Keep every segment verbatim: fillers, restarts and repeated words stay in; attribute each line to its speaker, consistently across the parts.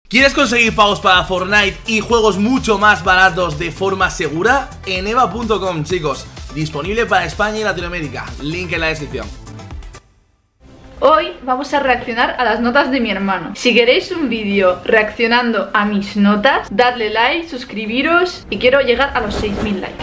Speaker 1: ¿Quieres conseguir pagos para Fortnite y juegos mucho más baratos de forma segura? Eneva punto com, chicos. Disponible para España y Latinoamérica. Link en la descripción.
Speaker 2: Hoy vamos a reaccionar a las notas de mi hermano. Si queréis un vídeo reaccionando a mis notas, dadle like, suscribiros y quiero llegar a los seis mil likes.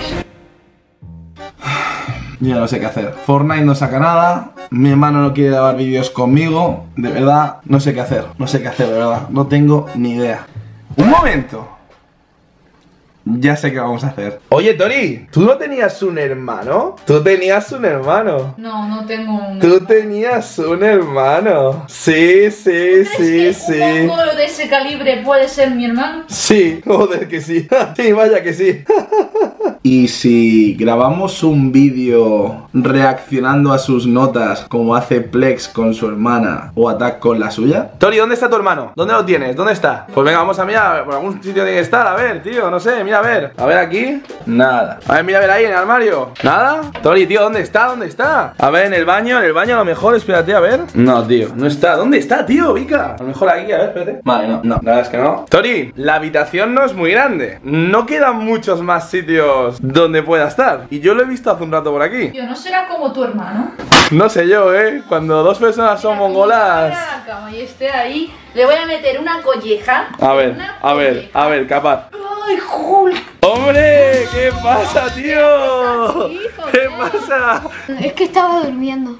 Speaker 1: Ya no sé qué hacer. Fortnite no saca nada. Mi hermano no quiere grabar vídeos conmigo. De verdad, no sé qué hacer. No sé qué hacer, de verdad. No tengo ni idea. Un momento. Ya sé qué vamos a hacer. Oye, Tori, ¿tú no tenías un hermano? ¿Tú tenías un hermano?
Speaker 2: No, no tengo un...
Speaker 1: ¿Tú tenías un hermano? Sí, sí, sí, sí.
Speaker 2: ¿Un mongolo de ese calibre puede ser mi hermano?
Speaker 1: Sí, joder que sí. Sí, vaya que sí. ¿Y si grabamos un vídeo reaccionando a sus notas como hace Plex con su hermana o Attack con la suya? Tori, ¿dónde está tu hermano? ¿Dónde lo tienes? ¿Dónde está? Pues venga, vamos a mirar. Por algún sitio tiene que estar. A ver, tío, no sé, mira a ver. A ver aquí. Nada. A ver, mira a ver ahí en el armario. ¿Nada? Tori, tío, ¿dónde está? ¿Dónde está? A ver, en el baño, en el baño a lo mejor, espérate, a ver. No, tío, no está. ¿Dónde está, tío? Vika. A lo mejor aquí, a ver, espérate. Vale, no, no, la verdad es que no. Tori, la habitación no es muy grande. No quedan muchos más sitios donde pueda estar. Y yo lo he visto hace un rato por aquí.
Speaker 2: Tío, ¿no será como tu hermano?
Speaker 1: No sé yo, eh. Cuando dos personas son
Speaker 2: Mira,
Speaker 1: mongolas.
Speaker 2: como a la cama y esté ahí, le voy a meter una colleja.
Speaker 1: A ver,
Speaker 2: una
Speaker 1: a ver,
Speaker 2: colleja.
Speaker 1: a ver, capaz.
Speaker 2: ¡Ay, Hulk!
Speaker 1: ¡Hombre! ¿Qué pasa, tío?
Speaker 2: ¿Qué pasa,
Speaker 1: ¿Qué
Speaker 2: tío?
Speaker 1: pasa?
Speaker 3: Es que estaba durmiendo.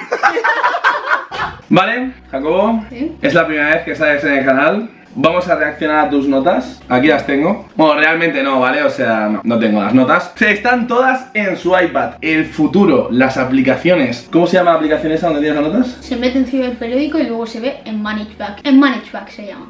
Speaker 1: Vale, Jacobo,
Speaker 3: ¿Sí?
Speaker 1: es la primera vez que sales en el canal. Vamos a reaccionar a tus notas. Aquí las tengo. Bueno, realmente no, ¿vale? O sea, no, no tengo las notas. Están todas en su iPad. El futuro, las aplicaciones. ¿Cómo se llama la aplicación esa donde tienes las notas?
Speaker 3: Se mete en ciberperiódico y luego se ve en Manageback. En Manageback se llama.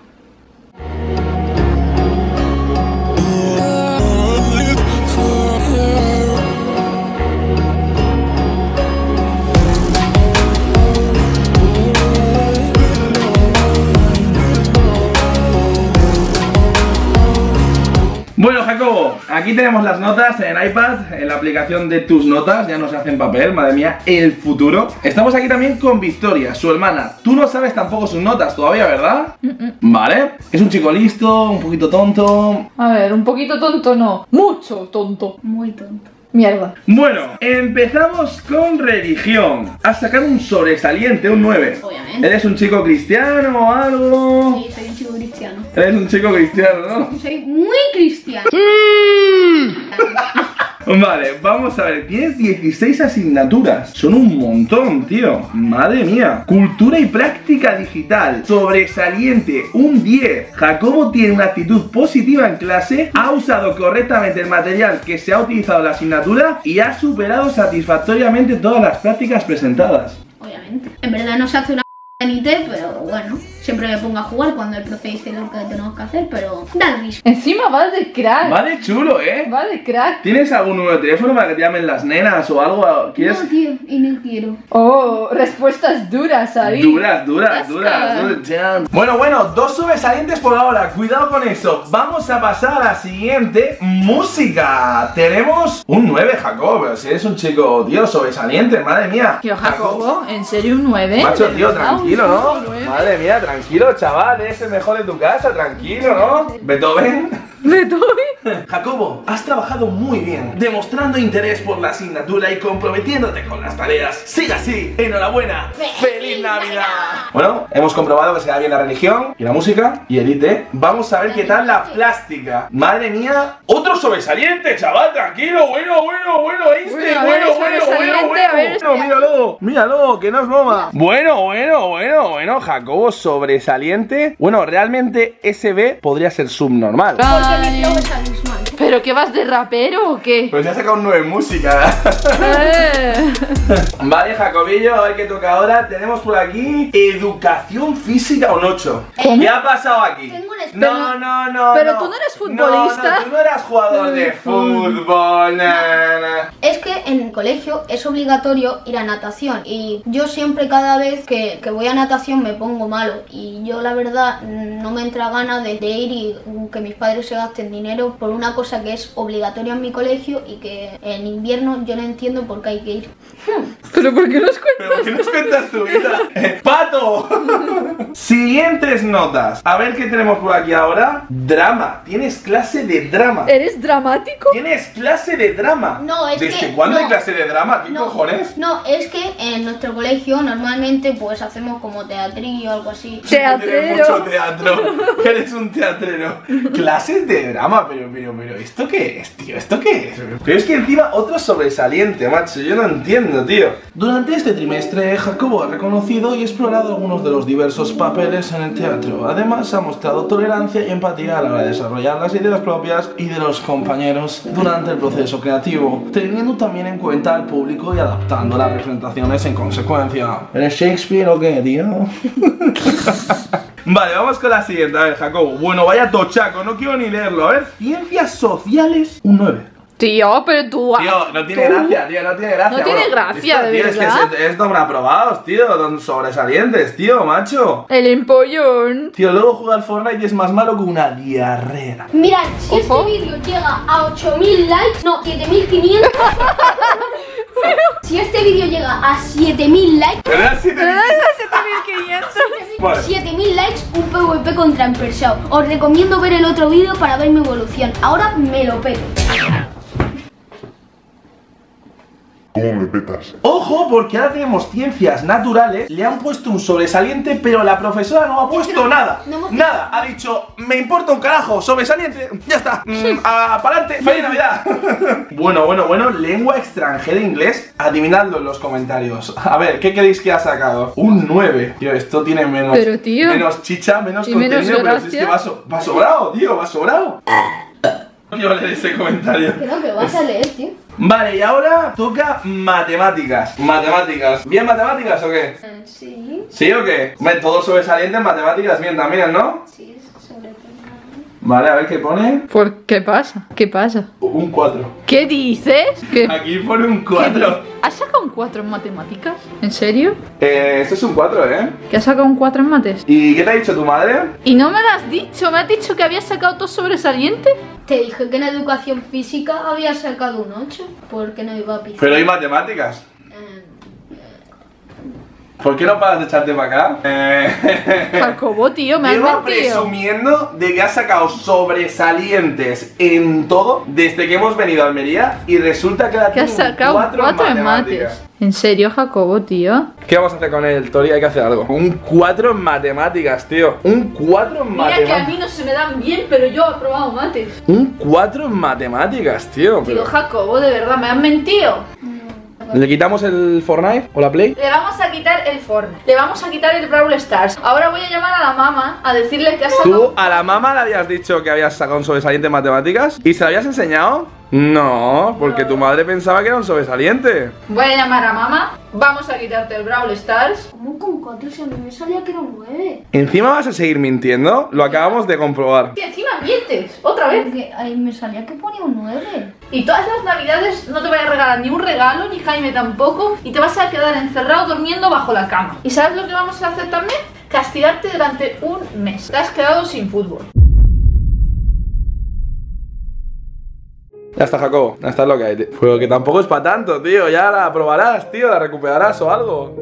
Speaker 1: Bueno, Jacobo, aquí tenemos las notas en iPad, en la aplicación de tus notas, ya no se hace en papel, madre mía, el futuro. Estamos aquí también con Victoria, su hermana. Tú no sabes tampoco sus notas todavía, ¿verdad?
Speaker 2: Mm-mm.
Speaker 1: Vale, es un chico listo, un poquito tonto.
Speaker 2: A ver, un poquito tonto no, mucho tonto.
Speaker 3: Muy tonto.
Speaker 2: Mierda.
Speaker 1: Bueno, empezamos con religión. Has sacado un sobresaliente, un nueve.
Speaker 3: Obviamente.
Speaker 1: ¿Eres un chico cristiano o algo?
Speaker 3: Sí, soy un chico cristiano.
Speaker 1: Eres un chico cristiano, ¿no?
Speaker 3: Soy muy cristiano.
Speaker 1: Vale, vamos a ver, tienes dieciséis asignaturas. Son un montón, tío. Madre mía. Cultura y práctica digital. Sobresaliente, un diez. Jacobo tiene una actitud positiva en clase. Ha usado correctamente el material que se ha utilizado en la asignatura y ha superado satisfactoriamente todas las prácticas presentadas.
Speaker 3: Obviamente. En verdad no se hace una en I T, pero bueno, siempre me pongo a jugar cuando el profe dice lo que tenemos que hacer, pero da el mismo.
Speaker 2: Encima va de crack.
Speaker 1: Vale, chulo, ¿eh?
Speaker 2: Va de crack.
Speaker 1: ¿Tienes algún número de teléfono para que te llamen las nenas o algo? ¿Quieres?
Speaker 3: No, tío, y no quiero.
Speaker 2: Oh, respuestas duras ahí.
Speaker 1: Duras, duras,
Speaker 2: Asca.
Speaker 1: duras, duras. Bueno, bueno, dos sobresalientes por ahora. Cuidado con eso. Vamos a pasar a la siguiente. Música. Tenemos un nueve, Jacob. Pero si eres un chico, tío, sobresaliente, madre mía.
Speaker 2: Tío, Jacobo, ¿en serio un nueve?
Speaker 1: Macho,
Speaker 2: ¿De
Speaker 1: tío,
Speaker 2: verdad?
Speaker 1: tranquilo,
Speaker 2: ¿Un
Speaker 1: ¿no?
Speaker 2: nueve?
Speaker 1: Madre mía, tranquilo, chaval. Eres el mejor de tu casa, tranquilo, ¿no? Beethoven.
Speaker 2: ¿Beethoven?
Speaker 1: Jacobo, has trabajado muy bien, demostrando interés por la asignatura y comprometiéndote con las tareas. ¡Siga así! ¡Enhorabuena! ¡Feliz Navidad! Bueno, hemos comprobado que se da bien la religión y la música y el I T. Vamos a ver qué tal la plástica. Madre mía, otro sobresaliente, chaval, tranquilo. Bueno, bueno, bueno, este,
Speaker 2: Bueno, a ver,
Speaker 1: bueno, bueno, bueno,
Speaker 2: sobresaliente,
Speaker 1: bueno.
Speaker 2: a ver.
Speaker 1: Bueno, míralo, míralo, que no es broma. Bueno, bueno, bueno, bueno, Jacobo, sobresaliente. Bueno, realmente S B podría ser subnormal.
Speaker 3: Porque mi flow es abismal.
Speaker 2: ¿Pero qué vas de rapero o qué?
Speaker 1: Pues ya ha sacado un nueve en música.
Speaker 2: Eh.
Speaker 1: Vale, Jacobillo, a ver qué toca ahora. Tenemos por aquí educación física un ocho.
Speaker 2: ¿Cómo?
Speaker 1: ¿Qué ha pasado aquí?
Speaker 3: Tengo un
Speaker 1: No, no, no.
Speaker 2: pero
Speaker 1: no.
Speaker 2: tú no eres futbolista.
Speaker 1: No, no, tú no eras jugador de fútbol. na, na.
Speaker 3: Es que en el colegio es obligatorio ir a natación y yo siempre cada vez que, que voy a natación me pongo malo y yo la verdad no me entra ganas de, de ir y que mis padres se gasten dinero por una cosa que es obligatoria en mi colegio y que en invierno yo no entiendo por qué hay que ir.
Speaker 2: Pues ¿Pero por qué nos cuentas?
Speaker 1: ¿Pero por qué nos cuentas tu vida? Eh, ¡Pato! Siguientes notas. A ver qué tenemos por aquí ahora. Drama. Tienes clase de drama.
Speaker 2: ¿Eres dramático?
Speaker 1: Tienes clase de drama.
Speaker 3: No, es
Speaker 1: ¿Desde
Speaker 3: que-
Speaker 1: cuándo
Speaker 3: no.
Speaker 1: hay clase de drama? ¿Qué
Speaker 3: No,
Speaker 1: cojones?
Speaker 3: No, es que en nuestro colegio normalmente pues hacemos como teatrillo o algo así.
Speaker 2: Teatrero.
Speaker 1: Tienes mucho teatro. Eres un teatrero. Clases de drama, pero, pero, pero, ¿esto qué es, tío? ¿Esto qué es? Pero es que encima otro sobresaliente, macho. Yo no entiendo, tío. Durante este trimestre, Jacobo ha reconocido y explorado algunos de los diversos papeles en el teatro. Además, ha mostrado tolerancia y empatía a la hora de desarrollar las ideas propias y de los compañeros durante el proceso creativo, teniendo también en cuenta al público y adaptando las representaciones en consecuencia. ¿Eres Shakespeare o qué, tío? Vale, vamos con la siguiente. A ver, Jacobo. Bueno, vaya tochaco, no quiero ni leerlo. A ver, ciencias sociales, un nueve.
Speaker 2: Tío, pero tú...
Speaker 1: Tío, no tiene
Speaker 2: tú-
Speaker 1: gracia, tío, no tiene gracia.
Speaker 2: No tiene
Speaker 1: Bueno,
Speaker 2: gracia,
Speaker 1: esto,
Speaker 2: de
Speaker 1: tío, es que
Speaker 2: verdad.
Speaker 1: es, es dominaprobados, tío, don- sobresalientes, tío, macho.
Speaker 2: El empollón.
Speaker 1: Tío, luego jugar Fortnite es más malo que una diarrea.
Speaker 3: Mirad, si
Speaker 2: Ojo.
Speaker 3: este vídeo llega a ocho mil likes, no, siete mil quinientos. Si este vídeo llega a siete mil likes,
Speaker 1: ¿Verdad? Sí, te-
Speaker 2: siete mil quinientos.
Speaker 1: Vale.
Speaker 3: siete mil likes, un PvP contra Empersao. Os recomiendo ver el otro vídeo para ver mi evolución. Ahora me lo peto.
Speaker 4: ¿Cómo me petas?
Speaker 1: Ojo, porque ahora tenemos ciencias naturales. Le han puesto un sobresaliente, pero la profesora no ha puesto nada.
Speaker 3: no hemos-
Speaker 1: Nada. Ha dicho, me importa un carajo, sobresaliente. Ya está. Mm, a, pa'lante. ¡Feliz Navidad! Bueno, bueno, bueno. Lengua extranjera inglés. Adivinadlo en los comentarios. A ver, ¿qué creéis que ha sacado? Un nueve. Tío, esto tiene menos.
Speaker 2: Pero, tío.
Speaker 1: Menos chicha, menos
Speaker 2: Y
Speaker 1: contenido.
Speaker 2: menos
Speaker 1: pero si es que
Speaker 2: gracia.
Speaker 1: va, so- va sobrado, tío, va sobrado. Yo leer ese comentario.
Speaker 3: Creo que vas a leer, tío.
Speaker 1: Vale, y ahora toca matemáticas. Matemáticas. ¿Bien matemáticas o qué?
Speaker 3: Sí,
Speaker 1: ¿Sí o qué? Hombre, todo sobresaliente en matemáticas bien también, ¿no?
Speaker 3: sí, sobre todo.
Speaker 1: Vale, a ver qué pone.
Speaker 2: ¿Por qué pasa? ¿Qué pasa?
Speaker 1: Un cuatro.
Speaker 2: ¿Qué dices? ¿Qué?
Speaker 1: Aquí pone un
Speaker 2: ¿Qué
Speaker 1: cuatro.
Speaker 2: dices? ¿Has sacado un cuatro en matemáticas? ¿En serio?
Speaker 1: Eh, esto es un cuatro, ¿eh?
Speaker 2: ¿Que has sacado un cuatro en mates?
Speaker 1: ¿Y qué te ha dicho tu madre?
Speaker 2: ¿Y no me lo has dicho? ¿Me has dicho que habías sacado todo sobresaliente?
Speaker 3: Te dije que en educación física había sacado un ocho, porque no iba a pisar.
Speaker 1: Pero hay matemáticas.
Speaker 3: Eh,
Speaker 1: ¿Por qué no paras de echarte para acá? Eh...
Speaker 2: Jacobo, tío, me has
Speaker 1: Lleva
Speaker 2: mentido.
Speaker 1: presumiendo de que has sacado sobresalientes en todo desde que hemos venido a Almería y resulta que ahora
Speaker 2: Que has
Speaker 1: tiene un
Speaker 2: sacado un
Speaker 1: cuatro
Speaker 2: cuatro en
Speaker 1: matemáticas.
Speaker 2: mates. ¿En serio, Jacobo, tío?
Speaker 1: ¿Qué vamos a hacer con él, Tori? Hay que hacer algo. Un cuatro en matemáticas, tío. Un cuatro en
Speaker 2: Mira que a
Speaker 1: matemáticas.
Speaker 2: mí no se me dan bien, pero yo he aprobado mates.
Speaker 1: Un cuatro en matemáticas, tío.
Speaker 2: Tío,
Speaker 1: Pero...
Speaker 2: Jacobo, de verdad, me has mentido.
Speaker 1: ¿Le quitamos el Fortnite o la Play?
Speaker 2: Le vamos a quitar el Fortnite. Le vamos a quitar el Brawl Stars. Ahora voy a llamar a la mamá a decirle que has sacado...
Speaker 1: ¿Tú a la mamá le habías dicho que habías sacado un sobresaliente en matemáticas? ¿Y se lo habías enseñado? No, porque tu madre pensaba que era un sobresaliente.
Speaker 2: Voy a llamar a mamá. Vamos a quitarte el Brawl Stars.
Speaker 3: ¿Cómo con cuatro si a mí me salía que era un nueve?
Speaker 1: ¿Encima vas a seguir mintiendo? Lo acabamos de comprobar.
Speaker 2: Y encima mientes. Otra vez.
Speaker 3: Porque ahí me salía que ponía un nueve.
Speaker 2: Y todas las navidades no te voy a regalar ni un regalo, ni Jaime tampoco. Y te vas a quedar encerrado durmiendo bajo la cama. ¿Y sabes lo que vamos a hacer también? Castigarte durante un mes. Te has quedado sin fútbol.
Speaker 1: Ya está, Jacobo, ya está lo que hay, tío. Pero que tampoco es para tanto, tío. Ya la probarás, tío, la recuperarás o algo.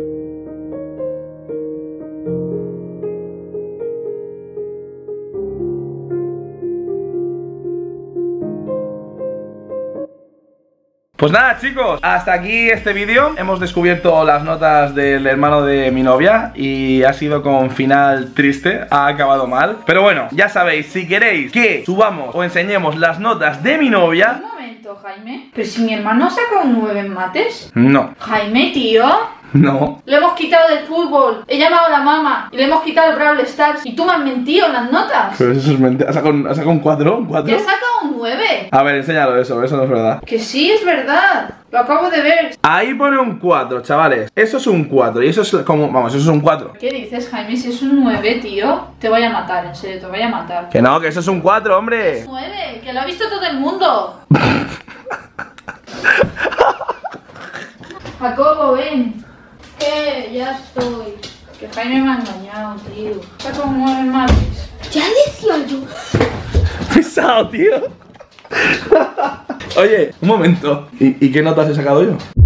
Speaker 1: Pues nada, chicos, hasta aquí este vídeo. Hemos descubierto las notas del hermano de mi novia y ha sido con final triste, ha acabado mal. Pero bueno, ya sabéis, si queréis que subamos o enseñemos las notas de mi novia...
Speaker 2: Un momento, Jaime. Pero si mi hermano ha sacado un nueve en mates.
Speaker 1: No,
Speaker 2: Jaime, tío.
Speaker 1: no.
Speaker 2: Le hemos quitado del fútbol. He llamado a la mamá y le hemos quitado el Brawl Stars. Y tú me has mentido en las notas.
Speaker 1: Pero eso es mentira. ¿Ha sacado un, ha sacado un cuatro? ¿Un cuatro?
Speaker 2: Que ha sacado un nueve.
Speaker 1: A ver, enséñalo eso, eso no es verdad.
Speaker 2: Que sí, es verdad. Lo acabo de ver.
Speaker 1: Ahí pone un cuatro, chavales. Eso es un cuatro y eso es como... Vamos, eso es un cuatro.
Speaker 2: ¿Qué dices, Jaime? Si es un nueve, tío. Te voy a matar, en serio, te voy a matar.
Speaker 1: Que no, que eso es un cuatro, hombre.
Speaker 2: nueve, que lo ha visto todo el mundo. Jacobo, ven.
Speaker 3: Que ya estoy.
Speaker 2: Que Jaime me ha engañado, tío. Saca un nueve en mates.
Speaker 3: Ya decía yo.
Speaker 1: Pesado, tío. Oye, un momento. ¿Y, ¿Y qué notas he sacado yo?